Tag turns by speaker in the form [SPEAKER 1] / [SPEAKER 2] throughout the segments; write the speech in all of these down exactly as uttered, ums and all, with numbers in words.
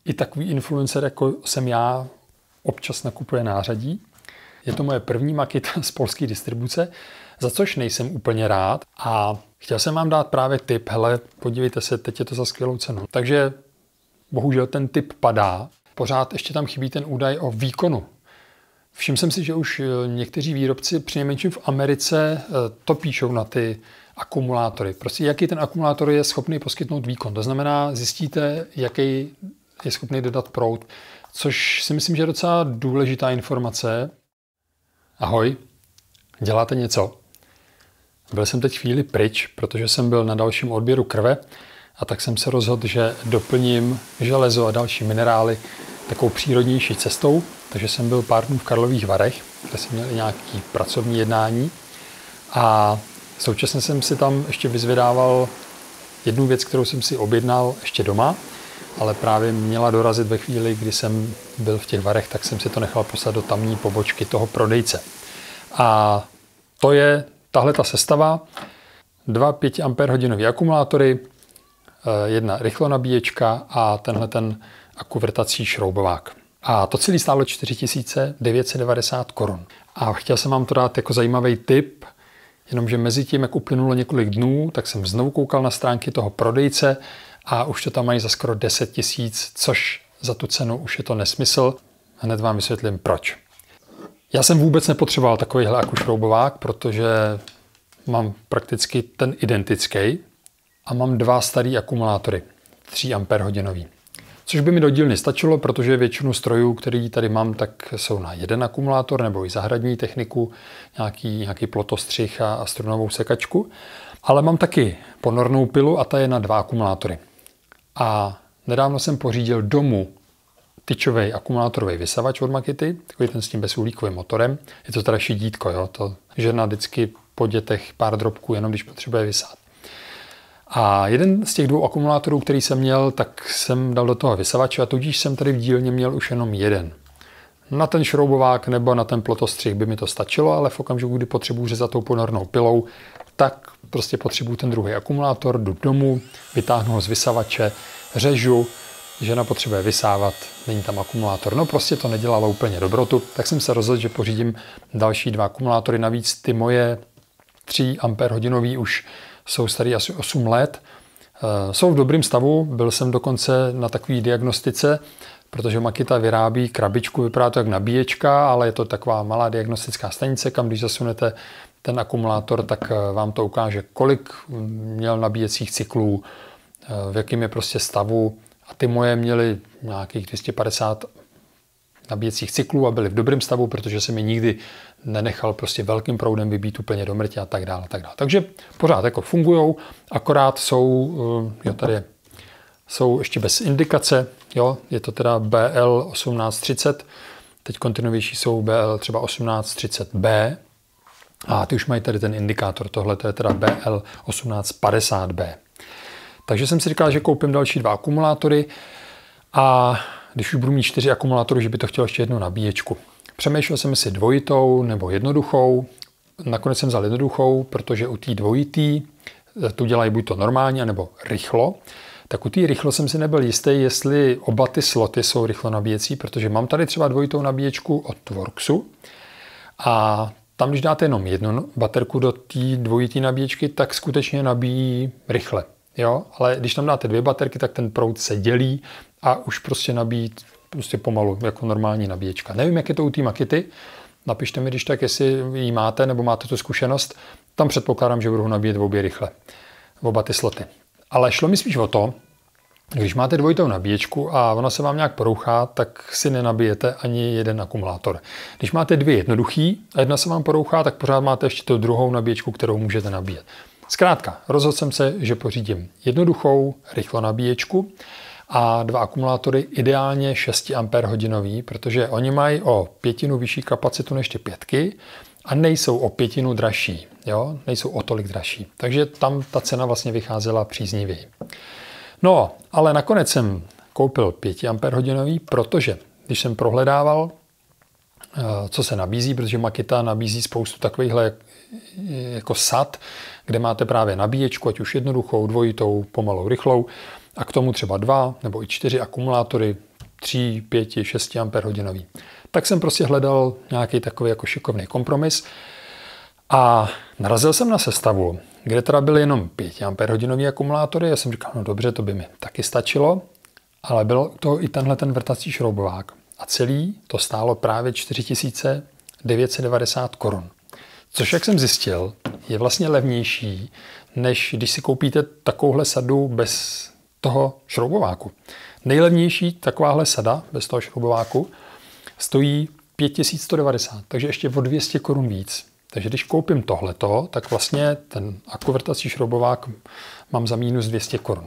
[SPEAKER 1] i takový influencer, jako jsem já, občas nakupuje nářadí. Je to moje první Makita z polské distribuce, za což nejsem úplně rád. A chtěl jsem vám dát právě tip, hele, podívejte se, teď je to za skvělou cenu. Takže bohužel ten tip padá. Pořád ještě tam chybí ten údaj o výkonu. Všiml jsem si, že už někteří výrobci, přinejmenším v Americe, to píšou na ty akumulátory. Prostě jaký ten akumulátor je schopný poskytnout výkon. To znamená, zjistíte, jaký je schopný dodat proud, což si myslím, že je docela důležitá informace. Ahoj, děláte něco? Byl jsem teď chvíli pryč, protože jsem byl na dalším odběru krve a tak jsem se rozhodl, že doplním železo a další minerály takovou přírodnější cestou. Takže jsem byl pár dnů v Karlových Varech, kde jsem měl i nějaké pracovní jednání a současně jsem si tam ještě vyzvědával jednu věc, kterou jsem si objednal ještě doma, ale právě měla dorazit ve chvíli, kdy jsem byl v těch Varech, tak jsem si to nechal poslat do tamní pobočky toho prodejce. A to je tahle ta sestava, dva pěti ampérhodinový akumulátory, jedna rychlonabíječka a tenhle ten akuvrtací šroubovák. A to celé stálo čtyři tisíce devět set devadesát korun. A chtěl jsem vám to dát jako zajímavý tip, jenomže mezi tím, jak uplynulo několik dnů, tak jsem znovu koukal na stránky toho prodejce a už to tam mají za skoro deset tisíc, což za tu cenu už je to nesmysl. Hned vám vysvětlím proč. Já jsem vůbec nepotřeboval takovýhle akušroubovák, protože mám prakticky ten identický a mám dva starý akumulátory, tři ampérhodinový. Což by mi do dílny stačilo, protože většinu strojů, který tady mám, tak jsou na jeden akumulátor nebo i zahradní techniku, nějaký, nějaký plotostřih a, a strunovou sekačku. Ale mám taky ponornou pilu a ta je na dva akumulátory. A nedávno jsem pořídil domů tyčový akumulátorový vysavač od Makity, takový ten s tím bezuhlíkovým motorem. Je to teda šidítko, jo? To žena vždycky po dětech pár drobků, jenom když potřebuje vysát. A jeden z těch dvou akumulátorů, který jsem měl, tak jsem dal do toho vysavače a tudíž jsem tady v dílně měl už jenom jeden. Na ten šroubovák nebo na ten plotostřih by mi to stačilo, ale v okamžiku, kdy potřebuji řezat tou ponornou pilou, tak prostě potřebuji ten druhý akumulátor, jdu domů, vytáhnu ho z vysavače, řežu, žena potřebuje vysávat, není tam akumulátor. No prostě to nedělalo úplně dobrotu, tak jsem se rozhodl, že pořídím další dva akumulátory. Navíc ty moje tři ampérhodinový už jsou starý asi osm let. Jsou v dobrém stavu, byl jsem dokonce na takové diagnostice, protože Makita vyrábí krabičku, vypadá to jak nabíječka, ale je to taková malá diagnostická stanice, kam když zasunete ten akumulátor, tak vám to ukáže, kolik měl nabíjecích cyklů, v jakém je prostě stavu. A ty moje měly nějakých dvě stě padesát nabíjecích cyklů a byly v dobrém stavu, protože jsem je nikdy nenechal prostě velkým proudem vybít úplně do mrtě a tak dále, tak dále. Takže pořád jako fungujou, akorát jsou, jo, tady jsou ještě bez indikace, jo, je to teda B L osmnáct třicet, teď kontinuovější jsou B L třeba osmnáct třicet B a ty už mají tady ten indikátor, tohle to je teda B L osmnáct padesát B. Takže jsem si říkal, že koupím další dva akumulátory a když už budu mít čtyři akumulátory, že by to chtělo ještě jednu nabíječku. Přemýšlel jsem si dvojitou nebo jednoduchou. Nakonec jsem vzal jednoduchou, protože u té dvojitý tu dělají buď to normálně, nebo rychlo. Tak u té rychlo jsem si nebyl jistý, jestli oba ty sloty jsou rychlo nabíjecí, protože mám tady třeba dvojitou nabíječku od Worksu a tam, když dáte jenom jednu baterku do té dvojité nabíječky, tak skutečně nabíjí rychle. Jo? Ale když tam dáte dvě baterky, tak ten proud se dělí a už prostě nabíjí prostě pomalu, jako normální nabíječka. Nevím, jak je to u té Makity. Napište mi, když tak, jestli ji máte, nebo máte tu zkušenost. Tam předpokládám, že budu nabíjet obě rychle. Oba ty sloty. Ale šlo mi spíš o to, když máte dvojitou nabíječku a ona se vám nějak porouchá, tak si nenabijete ani jeden akumulátor. Když máte dvě jednoduchý a jedna se vám porouchá, tak pořád máte ještě tu druhou nabíječku, kterou můžete nabíjet. Zkrátka, rozhodl jsem se, že pořídím jednoduchou rychlo nabíječku a dva akumulátory, ideálně šest ampérhodinový, protože oni mají o pětinu vyšší kapacitu než ty pětky a nejsou o pětinu dražší, jo? Nejsou o tolik dražší. Takže tam ta cena vlastně vycházela příznivěji. No, ale nakonec jsem koupil pět ampérhodinový, protože když jsem prohledával, co se nabízí, protože Makita nabízí spoustu takovýchhle jako sad, kde máte právě nabíječku, ať už jednoduchou, dvojitou, pomalou, rychlou, a k tomu třeba dva nebo i čtyři akumulátory, tři, pět, šest ampérhodinový. Tak jsem prostě hledal nějaký takový jako šikovný kompromis a narazil jsem na sestavu, kde teda byly jenom pět ampérhodinový akumulátory. Já jsem říkal, no dobře, to by mi taky stačilo, ale byl to i tenhle ten vrtací šroubovák. A celý to stálo právě čtyři tisíce devět set devadesát korun. Což, jak jsem zjistil, je vlastně levnější, než když si koupíte takovouhle sadu bez toho šroubováku. Nejlevnější takováhle sada bez toho šroubováku stojí pět tisíc sto devadesát, takže ještě o dvě stě korun víc. Takže když koupím tohleto, tak vlastně ten akuvrtací šroubovák mám za minus dvě stě korun.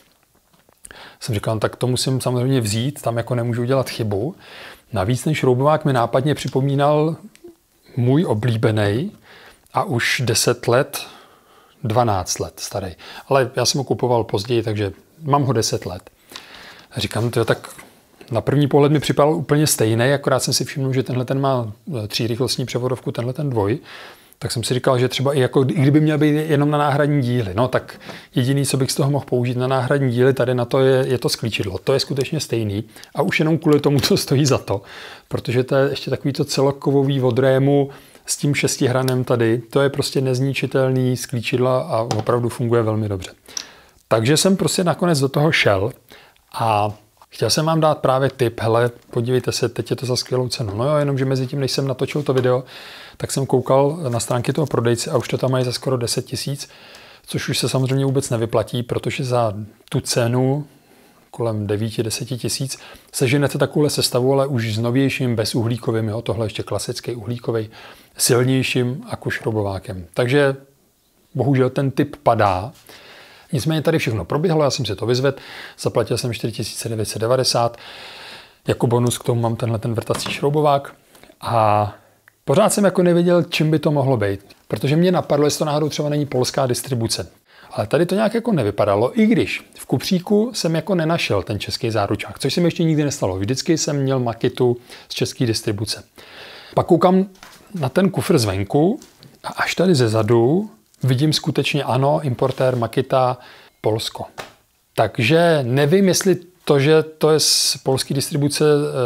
[SPEAKER 1] Jsem říkal, tak to musím samozřejmě vzít, tam jako nemůžu udělat chybu. Navíc ten šroubovák mi nápadně připomínal můj oblíbený a už deset let, dvanáct let starý. Ale já jsem ho kupoval později, takže mám ho deset let. A říkám, to tak na první pohled mi připadal úplně stejný, akorát jsem si všiml, že tenhle ten má třírychlostní převodovku, tenhle ten dvoj. Tak jsem si říkal, že třeba i, jako, i kdyby měl být jenom na náhradní díly, no tak jediný, co bych z toho mohl použít na náhradní díly, tady na to je, je to sklíčidlo. To je skutečně stejný a už jenom kvůli tomu to stojí za to, protože to je ještě takový to celokovový od rému s tím šestihranem tady, to je prostě nezničitelný sklíčidla a opravdu funguje velmi dobře. Takže jsem prostě nakonec do toho šel a chtěl jsem vám dát právě tip, hele, podívejte se, teď je to za skvělou cenu. No jo, jenomže mezi tím, než jsem natočil to video, tak jsem koukal na stránky toho prodejce a už to tam mají za skoro deset tisíc, což už se samozřejmě vůbec nevyplatí, protože za tu cenu kolem devět deset tisíc seženete takovouhle sestavu, ale už s novějším bezuhlíkovým, jo, tohle ještě klasický uhlíkový, silnějším akušroubovákem. Takže bohužel ten tip padá. Nicméně tady všechno proběhlo, já jsem si to vyzvedl, zaplatil jsem čtyři tisíce devět set devadesát, jako bonus k tomu mám tenhle ten vrtací šroubovák a pořád jsem jako nevěděl, čím by to mohlo být, protože mě napadlo, jestli to náhodou třeba není polská distribuce. Ale tady to nějak jako nevypadalo, i když v kufříku jsem jako nenašel ten český záručák, což se mi ještě nikdy nestalo. Vždycky jsem měl Makitu z české distribuce. Pak koukám na ten kufr zvenku a až tady ze zadu vidím skutečně ano, importér Makita Polsko. Takže nevím, jestli to, že to je z polské distribuce,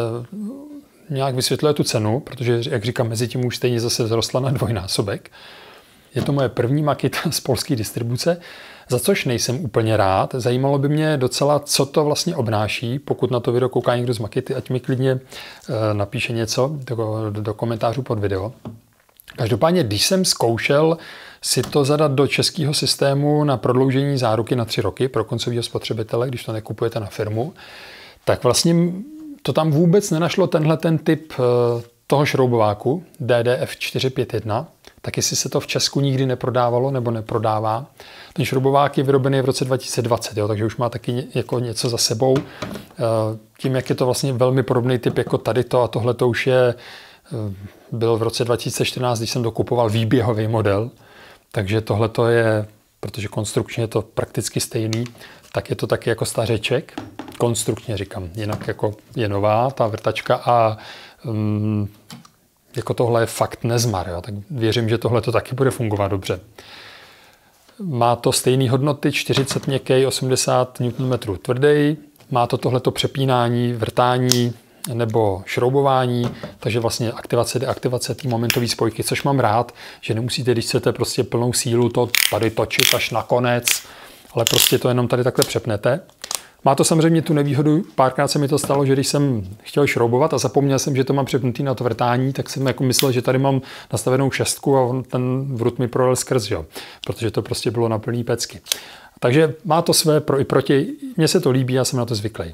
[SPEAKER 1] nějak vysvětluje tu cenu, protože, jak říkám, mezi tím už stejně zase vzrostla na dvojnásobek. Je to moje první Makita z polské distribuce, za což nejsem úplně rád. Zajímalo by mě docela, co to vlastně obnáší. Pokud na to video kouká někdo z Makity, ať mi klidně napíše něco do, do komentářů pod video. Každopádně, když jsem zkoušel si to zadat do českého systému na prodloužení záruky na tři roky pro koncového spotřebitele, když to nekupujete na firmu, tak vlastně to tam vůbec nenašlo tenhle ten typ toho šroubováku D D F čtyři pět jedna, tak jestli se to v Česku nikdy neprodávalo nebo neprodává. Ten šroubovák je vyrobený v roce dva tisíce dvacet, jo, takže už má taky jako něco za sebou. Tím, jak je to vlastně velmi podobný typ jako tady to a tohle to už je, byl v roce dva tisíce čtrnáct, když jsem dokupoval výběhový model, takže tohle to je, protože konstrukčně je to prakticky stejný, tak je to taky jako stařeček. Konstrukčně říkám, jinak jako je nová ta vrtačka a um, jako tohle je fakt nezmar, jo? Tak věřím, že tohle to taky bude fungovat dobře. Má to stejné hodnoty, čtyřicet měkký, osmdesát newtonmetrů tvrdý, má to tohleto přepínání, vrtání nebo šroubování, takže vlastně aktivace, deaktivace té momentové spojky, což mám rád, že nemusíte, když chcete prostě plnou sílu to tady točit až na konec, ale prostě to jenom tady takhle přepnete. Má to samozřejmě tu nevýhodu, párkrát se mi to stalo, že když jsem chtěl šroubovat a zapomněl jsem, že to mám přepnutý na to vrtání, tak jsem jako myslel, že tady mám nastavenou šestku a on ten vrut mi projel skrz, jo, protože to prostě bylo na plný pecky. Takže má to své pro i proti, mně se to líbí, já jsem na to zvyklý.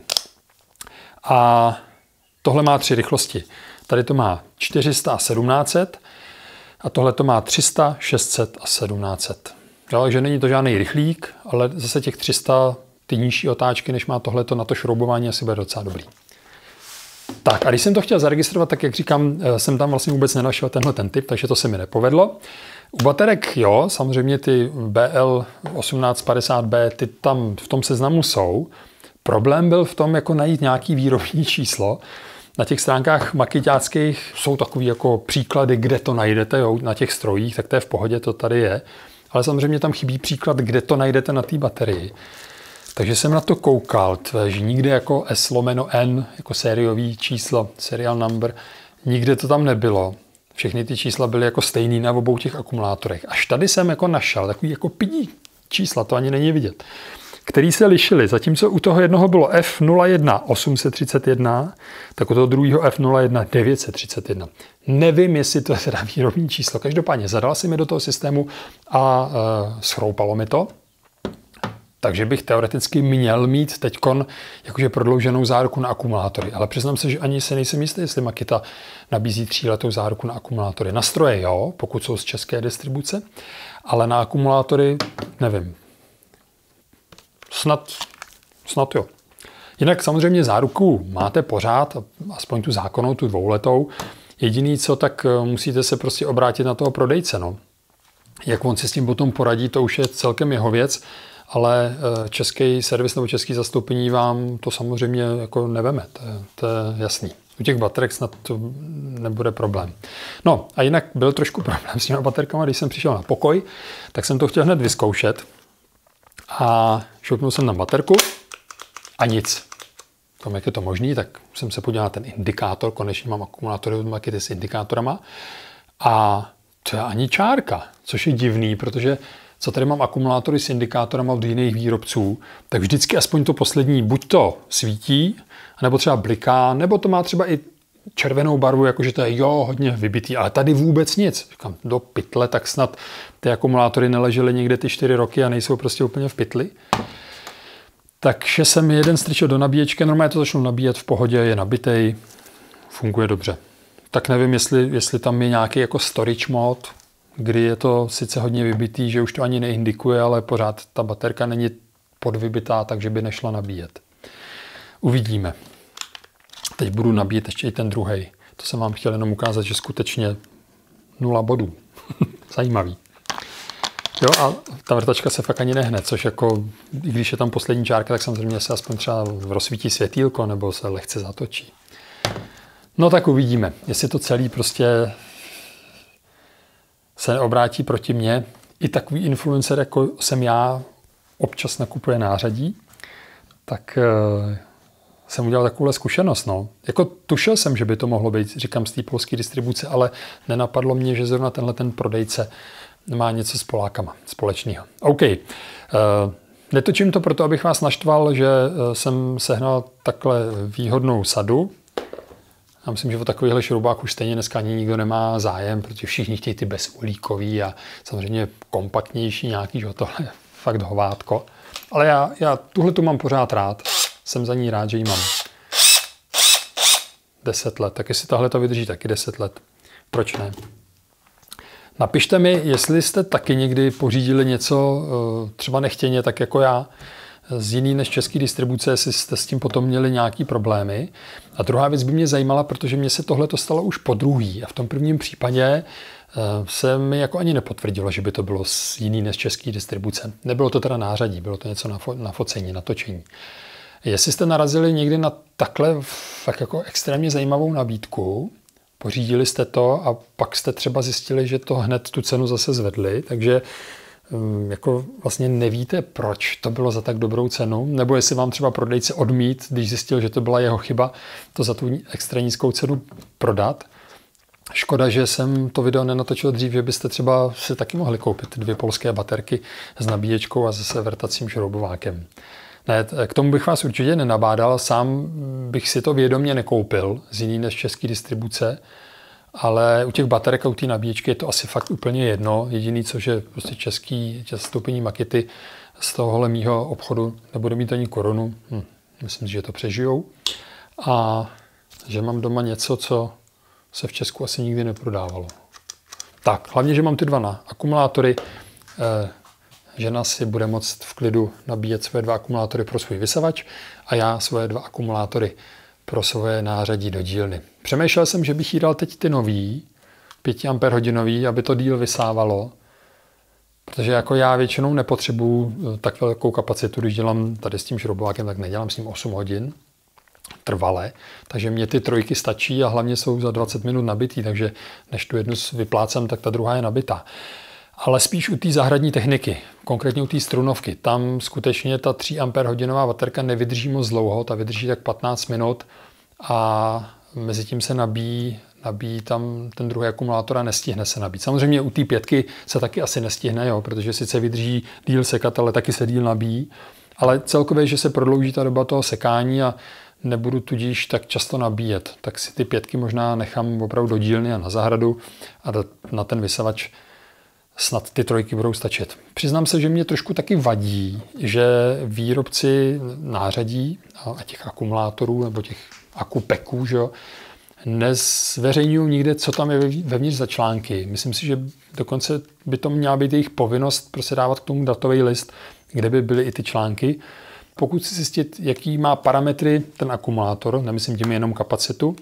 [SPEAKER 1] A tohle má tři rychlosti. Tady to má čtyři sta a sedmnáct set a tohle to má tři sta, šest set a sedmnáct set. Jo, takže není to žádný rychlík, ale zase těch tři sta, ty nižší otáčky, než má tohleto na to šroubování, asi bude docela dobrý. Tak a když jsem to chtěl zaregistrovat, tak jak říkám, jsem tam vlastně vůbec nenašel tenhle ten typ, takže to se mi nepovedlo. U baterek jo, samozřejmě ty B L osmnáct padesát B, ty tam v tom seznamu jsou. Problém byl v tom, jako najít nějaký výrobní číslo. Na těch stránkách makiťáckých jsou takový jako příklady, kde to najdete, jo, na těch strojích, tak to je v pohodě, to tady je. Ale samozřejmě tam chybí příklad, kde to najdete na té baterii. Takže jsem na to koukal, že nikde jako S lomeno N, jako sériový číslo, serial number, nikde to tam nebylo. Všechny ty čísla byly jako stejný na obou těch akumulátorech. Až tady jsem jako našel takový jako pidí čísla, to ani není vidět, který se lišily. Zatímco u toho jednoho bylo F nula jedna osm set třicet jedna, tak u toho druhého F nula jedna devět set třicet jedna. Nevím, jestli to je teda výrobní číslo. Každopádně zadal si mi do toho systému a e, schroupalo mi to. Takže bych teoreticky měl mít teďkon jakože prodlouženou záruku na akumulátory. Ale přiznám se, že ani se nejsem jistý, jestli Makita nabízí tříletou záruku na akumulátory. Na stroje jo, pokud jsou z české distribuce, ale na akumulátory nevím. Snad, snad jo. Jinak samozřejmě záruku máte pořád, aspoň tu zákonnou, tu dvouletou. Jediný co, tak musíte se prostě obrátit na toho prodejce. No. Jak on si s tím potom poradí, to už je celkem jeho věc, ale český servis nebo český zastoupení vám to samozřejmě jako neveme, to je, to je jasný. U těch baterek snad to nebude problém. No a jinak byl trošku problém s těma baterkama, když jsem přišel na pokoj, tak jsem to chtěl hned vyzkoušet a šoupnul jsem na baterku a nic. Tom, jak je to možný, tak jsem se podíval na ten indikátor, konečně mám akumulátory od Makity s indikátorama a to je ani čárka, což je divný, protože co tady mám akumulátory s indikátorama od jiných výrobců, tak vždycky aspoň to poslední buď to svítí, nebo třeba bliká, nebo to má třeba i červenou barvu, jakože to je jo, hodně vybitý, ale tady vůbec nic. Říkám, do pytle, tak snad ty akumulátory neležely někde ty čtyři roky a nejsou prostě úplně v pytli. Takže jsem jeden strčil do nabíječky, normálně to začnu nabíjet v pohodě, je nabitej, funguje dobře. Tak nevím, jestli, jestli tam je nějaký jako storage mod, kdy je to sice hodně vybitý, že už to ani neindikuje, ale pořád ta baterka není podvybitá, takže by nešla nabíjet. Uvidíme. Teď budu nabíjet ještě i ten druhej. To jsem vám chtěl jenom ukázat, že skutečně nula bodů. Zajímavý. Jo, a ta vrtačka se fakt ani nehne, což jako, i když je tam poslední čárka, tak samozřejmě se aspoň třeba rozsvítí světýlko, nebo se lehce zatočí. No tak uvidíme, jestli to celý prostě se neobrátí proti mně. I takový influencer, jako jsem já, občas nakupuje nářadí, tak e, jsem udělal takovouhle zkušenost. No. Jako tušil jsem, že by to mohlo být, říkám, z té polské distribuce, ale nenapadlo mě, že zrovna tenhle ten prodejce má něco s Polákama společného. OK. E, netočím to proto, abych vás naštval, že jsem sehnal takhle výhodnou sadu. Já myslím, že o takovýchhle šroubách už stejně dneska ani nikdo nemá zájem, protože všichni chtějí ty bezuhlíkový a samozřejmě kompaktnější nějaký, že tohle je fakt hovátko. Ale já, já tuhle tu mám pořád rád. Jsem za ní rád, že ji mám. deset let. Tak jestli tahle to vydrží taky deset let. Proč ne? Napište mi, jestli jste taky někdy pořídili něco třeba nechtěně, tak jako já, z jiný než český distribuce, jestli jste s tím potom měli nějaký problémy. A druhá věc by mě zajímala, protože mně se tohle to stalo už po druhý. A v tom prvním případě se mi jako ani nepotvrdilo, že by to bylo z jiný než český distribuce. Nebylo to teda nářadí, bylo to něco na, fo- na focení, na točení. Jestli jste narazili někdy na takhle fakt jako extrémně zajímavou nabídku, pořídili jste to a pak jste třeba zjistili, že to hned tu cenu zase zvedli, takže jako vlastně nevíte, proč to bylo za tak dobrou cenu, nebo jestli vám třeba prodejce odmít, když zjistil, že to byla jeho chyba, to za tu extra nízkou cenu prodat. Škoda, že jsem to video nenatočil dřív, že byste třeba si taky mohli koupit dvě polské baterky s nabíječkou a zase vrtacím šroubovákem. Ne, k tomu bych vás určitě nenabádal, sám bych si to vědomě nekoupil z jiný než český distribuce, ale u těch baterek a u té nabíječky je to asi fakt úplně jedno. Jediný, což je prostě český zastoupení Makity z tohohle mýho obchodu nebude mít ani korunu. Hm, myslím, že to přežijou. A že mám doma něco, co se v Česku asi nikdy neprodávalo. Tak, hlavně, že mám ty dva na akumulátory. Eh, žena si bude moct v klidu nabíjet svoje dva akumulátory pro svůj vysavač a já svoje dva akumulátory pro svoje nářadí do dílny. Přemýšlel jsem, že bych jí dal teď ty nový, pět ampérhodinový, aby to díl vysávalo, protože jako já většinou nepotřebuju tak velkou kapacitu, když dělám tady s tím šroubovákem, tak nedělám s ním osm hodin trvale, takže mě ty trojky stačí a hlavně jsou za dvacet minut nabitý, takže než tu jednu vyplácem, tak ta druhá je nabitá. Ale spíš u té zahradní techniky, konkrétně u té strunovky. Tam skutečně ta tři ampér hodinová baterka nevydrží moc dlouho, ta vydrží tak patnáct minut a mezi tím se nabíjí, nabíjí tam ten druhý akumulátor a nestihne se nabít. Samozřejmě u té pětky se taky asi nestihne, jo, protože sice vydrží díl sekat, ale taky se díl nabíjí. Ale celkově, že se prodlouží ta doba toho sekání a nebudu tudíž tak často nabíjet, tak si ty pětky možná nechám opravdu do dílny a na zahradu a na ten vysavač snad ty trojky budou stačit. Přiznám se, že mě trošku taky vadí, že výrobci nářadí a těch akumulátorů nebo těch akupeků, že jo, nezveřejňují nikde, co tam je vevnitř za články. Myslím si, že dokonce by to měla být jejich povinnost prostě dávat k tomu datový list, kde by byly i ty články. Pokud si zjistit, jaký má parametry ten akumulátor, nemyslím tím jenom kapacitu,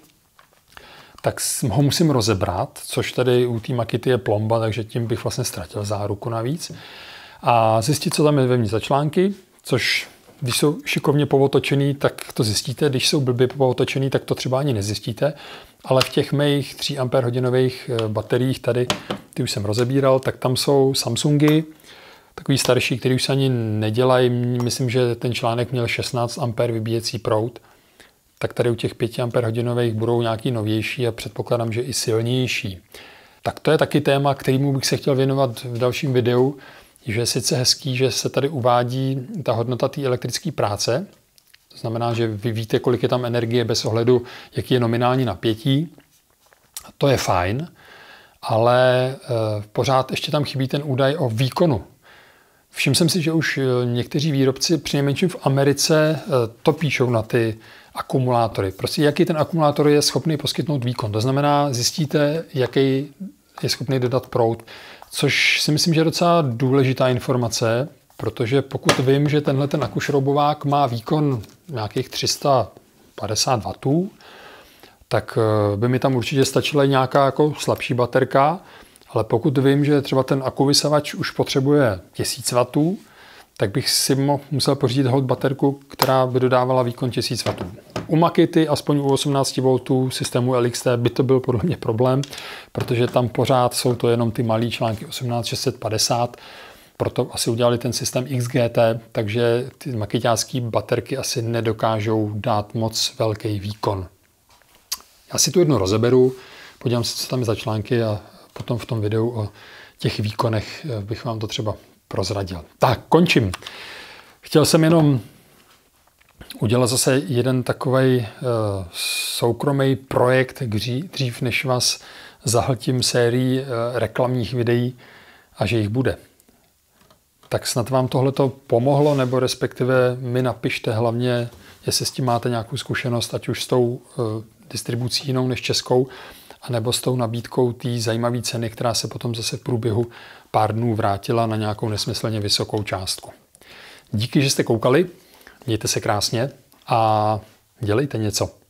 [SPEAKER 1] tak ho musím rozebrat, což tady u té Makity je plomba, takže tím bych vlastně ztratil záruku navíc. A zjistit, co tam je vevnitř za články, což když jsou šikovně povotočený, tak to zjistíte. Když jsou blbě povotočený, tak to třeba ani nezjistíte. Ale v těch mých tři ampér hodinových bateriích tady, ty už jsem rozebíral, tak tam jsou Samsungy, takový starší, který už se ani nedělají. Myslím, že ten článek měl šestnáct ampér vybíjecí proud. Tak tady u těch pět ampér hodinových budou nějaký novější a předpokládám, že i silnější. Tak to je taky téma, kterému bych se chtěl věnovat v dalším videu, že je sice hezký, že se tady uvádí ta hodnota té elektrické práce. To znamená, že vy víte, kolik je tam energie bez ohledu, jaký je nominální napětí. To je fajn, ale e, pořád ještě tam chybí ten údaj o výkonu. Všiml jsem si, že už někteří výrobci, přinejmenším v Americe, to píšou na ty akumulátory. Prostě jaký ten akumulátor je schopný poskytnout výkon. To znamená, zjistíte, jaký je schopný dodat proud, což si myslím, že je docela důležitá informace, protože pokud vím, že tenhle ten akušroubovák má výkon nějakých tři sta padesát wattů, tak by mi tam určitě stačila nějaká jako slabší baterka, ale pokud vím, že třeba ten akuvysavač už potřebuje tisíc wattů, tak bych si musel pořídit hot baterku, která by dodávala výkon tisíc wattů. U Makity, aspoň u osmnáct voltů systému L X T, by to byl podle mě problém, protože tam pořád jsou to jenom ty malý články osmnáct šest set padesát, proto asi udělali ten systém X G T, takže ty makyťácké baterky asi nedokážou dát moc velký výkon. Já si tu jednu rozeberu, podívám se, co tam je za články a potom v tom videu o těch výkonech bych vám to třeba prozradil. Tak, končím. Chtěl jsem jenom udělat zase jeden takovej uh, soukromý projekt dřív, než vás zahltím sérií uh, reklamních videí a že jich bude. Tak snad vám tohleto pomohlo, nebo respektive mi napište hlavně, jestli s tím máte nějakou zkušenost, ať už s tou uh, distribucí jinou než českou, anebo s tou nabídkou té zajímavé ceny, která se potom zase v průběhu pár dnů vrátila na nějakou nesmyslně vysokou částku. Díky, že jste koukali, mějte se krásně a dělejte něco.